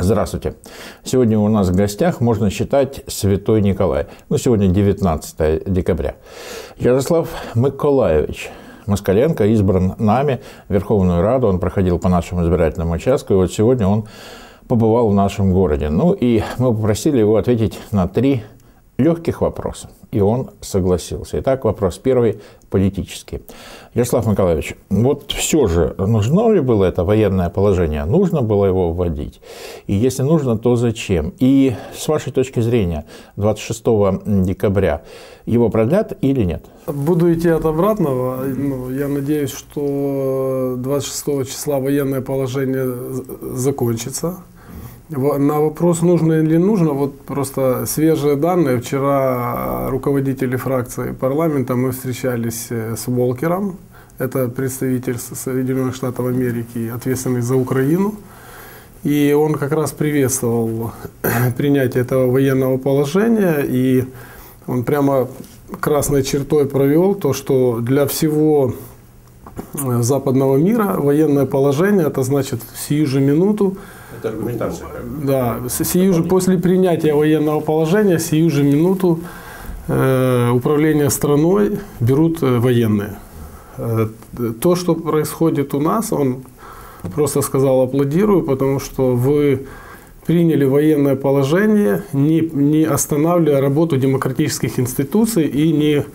Здравствуйте. Сегодня у нас в гостях, можно считать, Святой Николай. Сегодня 19 декабря. Ярослав Миколайович Москаленко избран нами в Верховную Раду. Он проходил по нашему избирательному участку. И вот сегодня он побывал в нашем городе. И мы попросили его ответить на 3 легких вопроса. И он согласился. Итак, вопрос первый, политический. Ярослав Николаевич, вот все же, нужно ли было это военное положение? Нужно было его вводить? И если нужно, то зачем? И с вашей точки зрения, 26 декабря его продлят или нет? Буду идти от обратного. Я надеюсь, что 26 числа военное положение закончится. На вопрос, нужно или нужно, вот просто свежие данные. Вчера руководители фракции парламента, мы встречались с Волкером, это представитель Соединенных Штатов Америки, ответственный за Украину. И он как раз приветствовал принятие этого военного положения, и он прямо красной чертой провел то, что для всего западного мира военное положение, это значит сию же минуту. Это аргументация. Да, после принятия военного положения, сию же минуту управление страной берут военные. То, что происходит у нас, он просто сказал: аплодирую, потому что вы приняли военное положение, не останавливая работу демократических институций и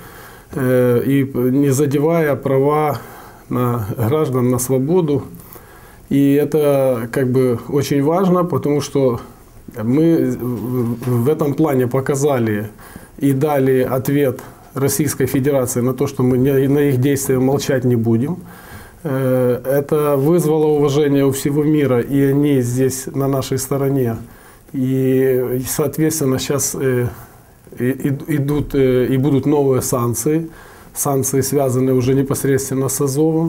не задевая права граждан на свободу. И это очень важно, потому что мы в этом плане показали и дали ответ Российской Федерации на то, что мы на их действия молчать не будем. Это вызвало уважение у всего мира, и они здесь на нашей стороне. И соответственно, сейчас идут и будут новые санкции. Санкции, связанные уже непосредственно с Азовом.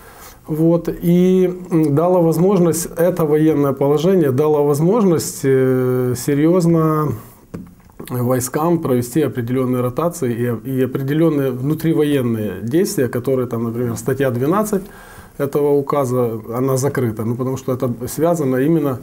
И дало возможность, это военное положение дало возможность серьезно войскам провести определенные ротации и определенные внутривоенные действия, которые там, например, статья 12 этого указа, она закрыта, потому что это связано именно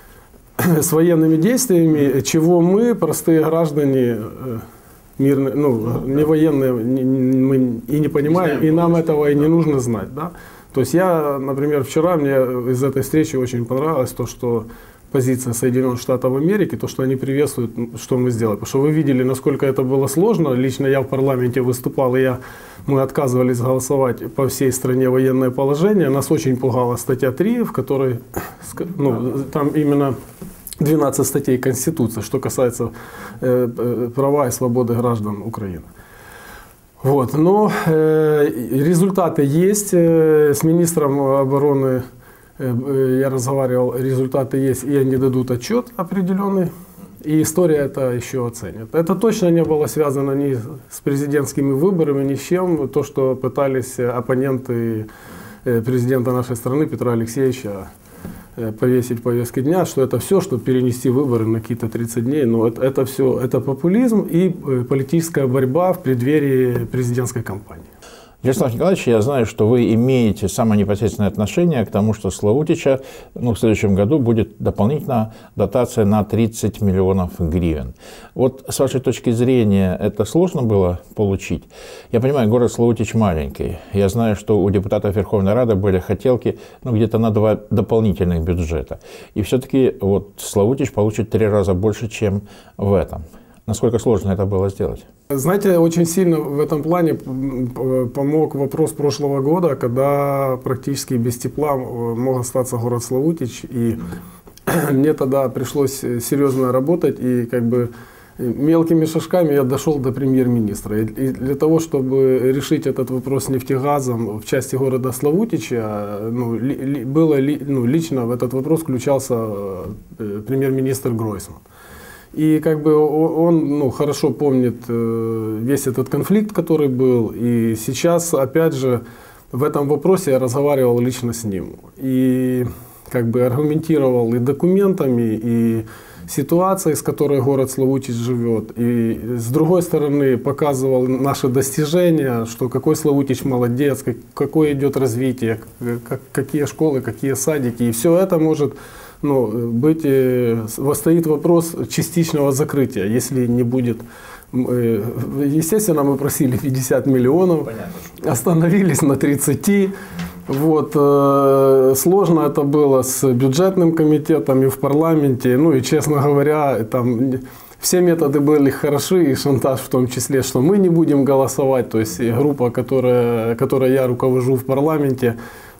с военными действиями, чего мы, простые граждане, мирные, не военные, мы и не понимаем, и нам этого и не нужно знать, да? То есть я, например, вчера, мне из этой встречи очень понравилось то, что позиция Соединенных Штатов Америки, то, что они приветствуют, что мы сделали. Потому что вы видели, насколько это было сложно. Лично я в парламенте выступал, и мы отказывались голосовать по всей стране военное положение. Нас очень пугала статья 3, в которой там именно 12 статей Конституции, что касается права и свободы граждан Украины. Но результаты есть. С министром обороны я разговаривал, результаты есть, и они дадут отчет определенный. И история это еще оценит. Это точно не было связано ни с президентскими выборами, ни с чем. То, что пытались оппоненты президента нашей страны Петра Алексеевича повесить повестки дня, что это все, чтобы перенести выборы на какие-то 30 дней. Но это все, это популизм и политическая борьба в преддверии президентской кампании. Ярослав Николаевич, я знаю, что вы имеете самое непосредственное отношение к тому, что Славутича в следующем году будет дополнительно дотация на 30 миллионов гривен. Вот с вашей точки зрения, это сложно было получить? Я понимаю, город Славутич маленький. Я знаю, что у депутатов Верховной Рады были хотелки где-то на 2 дополнительных бюджета. И все-таки Славутич получит 3 раза больше, чем в этом. Насколько сложно это было сделать? Знаете, очень сильно в этом плане помог вопрос прошлого года, когда практически без тепла мог остаться город Славутич. И мне тогда пришлось серьезно работать, и мелкими шажками я дошел до премьер-министра. И для того, чтобы решить этот вопрос нефтегазом в части города Славутича, лично в этот вопрос включался премьер-министр Гройсман. И он хорошо помнит весь этот конфликт, который был. И сейчас, опять же, в этом вопросе я разговаривал лично с ним. И аргументировал и документами, и ситуацией, с которой город Славутич живет. И с другой стороны показывал наши достижения, что какой Славутич молодец, какое идет развитие, какие школы, какие садики. И все это может стоит вопрос частичного закрытия, если не будет. Естественно, мы просили 50 миллионов, остановились на 30. Вот, сложно это было с бюджетным комитетом и в парламенте. Ну и, честно говоря, там все методы были хороши, и шантаж в том числе, что мы не будем голосовать. То есть группа, которой я руковожу в парламенте,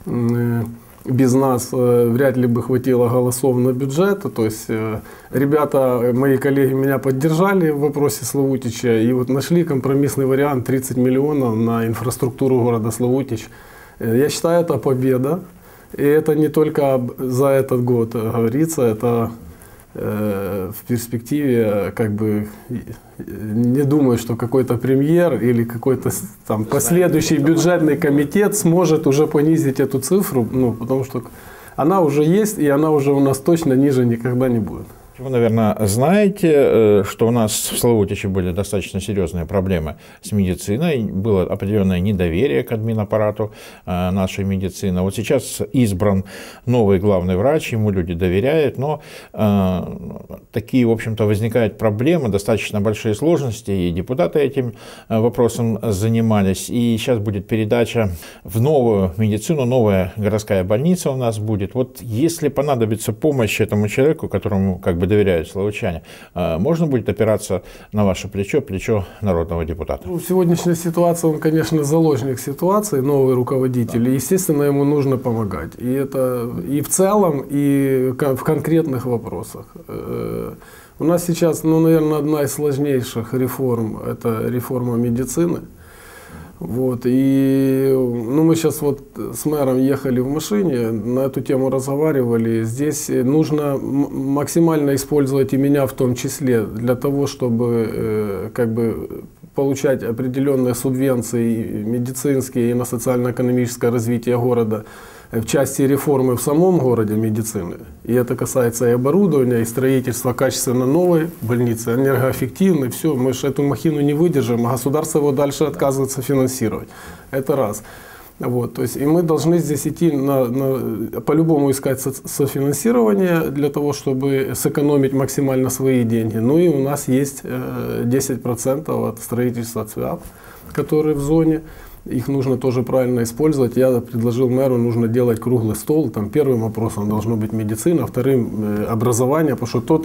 без нас вряд ли бы хватило голосов на бюджет. То есть ребята, мои коллеги меня поддержали в вопросе Славутича и вот нашли компромиссный вариант 30 миллионов на инфраструктуру города Славутич. Я считаю, это победа. И это не только за этот год говорится, это в перспективе, как бы, не думаю, что какой-то премьер или какой-то там последующий бюджетный комитет сможет уже понизить эту цифру, ну, потому что она уже есть, и она уже у нас точно ниже никогда не будет. Вы, наверное, знаете, что у нас в Славутиче были достаточно серьезные проблемы с медициной, было определенное недоверие к админаппарату нашей медицины. Вот сейчас избран новый главный врач, ему люди доверяют, но такие, в общем-то, возникают проблемы, достаточно большие сложности, и депутаты этим вопросом занимались. И сейчас будет передача в новую медицину, новая городская больница у нас будет. Вот если понадобится помощь этому человеку, которому как бы доверяют славутчане, можно будет опираться на ваше плечо, плечо народного депутата? В сегодняшней ситуации он, конечно, заложник ситуации, новый руководитель, и, естественно, ему нужно помогать. И это и в целом, и в конкретных вопросах. У нас сейчас, ну, наверное, одна из сложнейших реформ – это реформа медицины. Вот, и ну, мы сейчас вот с мэром ехали в машине, на эту тему разговаривали. Здесь нужно максимально использовать и меня в том числе, для того, чтобы как бы получать определенные субвенции медицинские и на социально-экономическое развитие города в части реформы в самом городе медицины. И это касается и оборудования, и строительства качественно новой больницы, энергоэффективной. Все, мы же эту махину не выдержим, а государство его дальше отказывается финансировать. Это раз. Вот, то есть, и мы должны здесь идти по-любому искать софинансирование для того, чтобы сэкономить максимально свои деньги. Ну и у нас есть 10% от строительства ЦВАП, которые в зоне. Их нужно тоже правильно использовать. Я предложил мэру, нужно делать круглый стол. Там первым вопросом должно быть медицина, вторым образование, потому что тот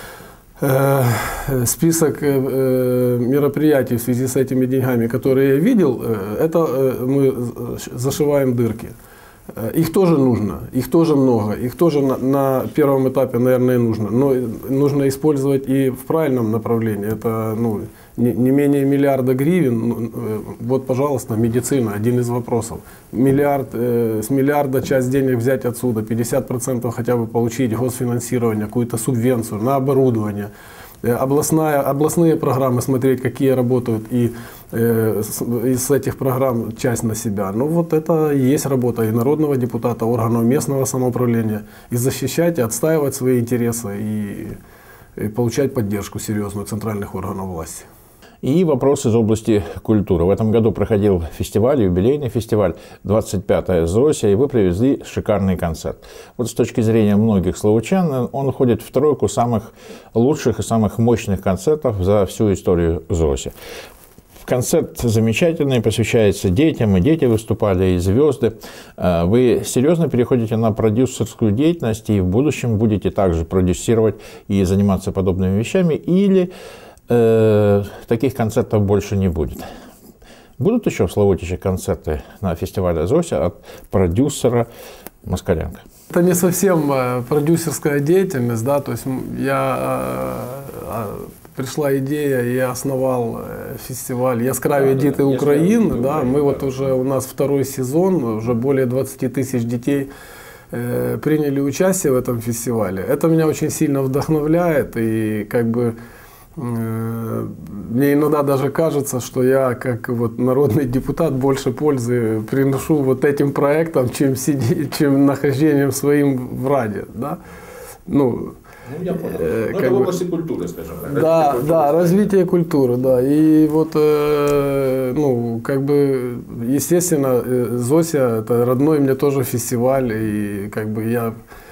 список мероприятий в связи с этими деньгами, которые я видел, это мы зашиваем дырки. Их тоже нужно, их тоже много, их тоже на первом этапе, наверное, нужно. Но нужно использовать и в правильном направлении. Это, ну, не менее миллиарда гривен. Вот, пожалуйста, медицина, один из вопросов. С миллиарда часть денег взять отсюда, 50% хотя бы получить госфинансирование, какую-то субвенцию на оборудование. Областные программы смотреть, какие работают, и из этих программ часть на себя. Ну вот это и есть работа и народного депутата, органов местного самоуправления. И защищать, и отстаивать свои интересы, и получать поддержку серьезную центральных органов власти. И вопрос из области культуры. В этом году проходил фестиваль, юбилейный фестиваль, 25-я ЗОСя, и вы привезли шикарный концерт. Вот с точки зрения многих славутчан, он входит в тройку самых лучших и самых мощных концертов за всю историю ЗОСи. Концерт замечательный, посвящается детям, и дети выступали, и звезды. Вы серьезно переходите на продюсерскую деятельность, и в будущем будете также продюсировать и заниматься подобными вещами, или таких концертов больше не будет? Будут еще в Славутиче концерты на фестивале ЗОСя от продюсера Москаленко? Это не совсем продюсерская деятельность, да, то есть пришла идея, я основал фестиваль «Яскраві діти України», да, мы вот уже, у нас второй сезон, уже более 20 тысяч детей приняли участие в этом фестивале. Это меня очень сильно вдохновляет, и как бы мне иногда даже кажется, что я, как вот народный депутат, больше пользы приношу вот этим проектам, чем нахождением своим в Раде. Да? Ну, я понял. Это в области культуры, скажем так. Да, да, развитие культуры, да. И вот, ну, как бы, естественно, ЗОСя – это родной мне тоже фестиваль, и как бы я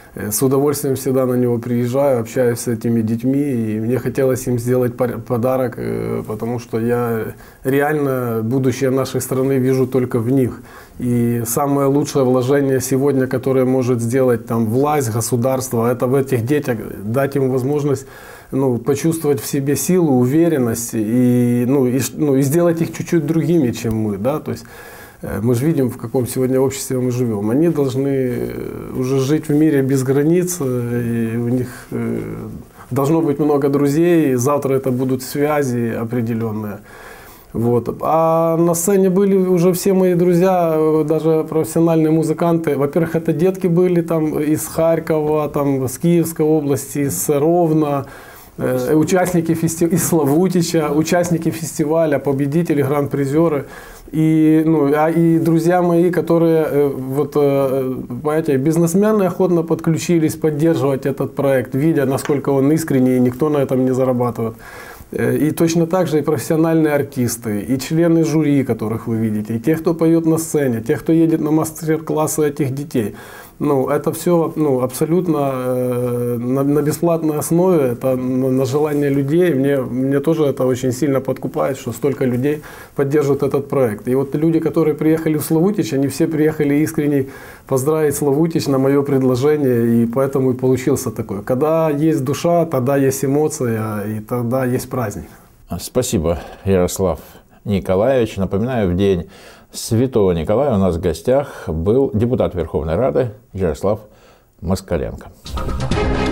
с удовольствием всегда на него приезжаю, общаюсь с этими детьми, и мне хотелось им сделать подарок, потому что я реально будущее нашей страны вижу только в них. И самое лучшее вложение сегодня, которое может сделать там власть, государство, это в этих детях, дать им возможность почувствовать в себе силу, уверенность и сделать их чуть-чуть другими, чем мы. Да? То есть, мы же видим, в каком сегодня обществе мы живем. Они должны уже жить в мире без границ, и у них должно быть много друзей, и завтра это будут связи определенные. Вот. А на сцене были уже все мои друзья, даже профессиональные музыканты. Во-первых, это детки были там из Харькова, там, с Киевской области, из Ровно, участники фестиваля, из Славутича, участники фестиваля, победители, гран-призеры. И друзья мои, которые, понимаете, бизнесмены охотно подключились поддерживать этот проект, видя, насколько он искренний, и никто на этом не зарабатывает. И точно так же и профессиональные артисты, и члены жюри, которых вы видите, и те, кто поет на сцене, те, кто едет на мастер-классы этих детей. Это все абсолютно на бесплатной основе, это на желание людей. Мне тоже это очень сильно подкупает, что столько людей поддерживают этот проект. И вот люди, которые приехали в Славутич, они все приехали искренне поздравить Славутич на мое предложение, и поэтому и получился такой. Когда есть душа, тогда есть эмоция, и тогда есть праздник. Спасибо, Ярослав Николаевич. Напоминаю, в день Святого Николая у нас в гостях был депутат Верховной Рады Ярослав Москаленко.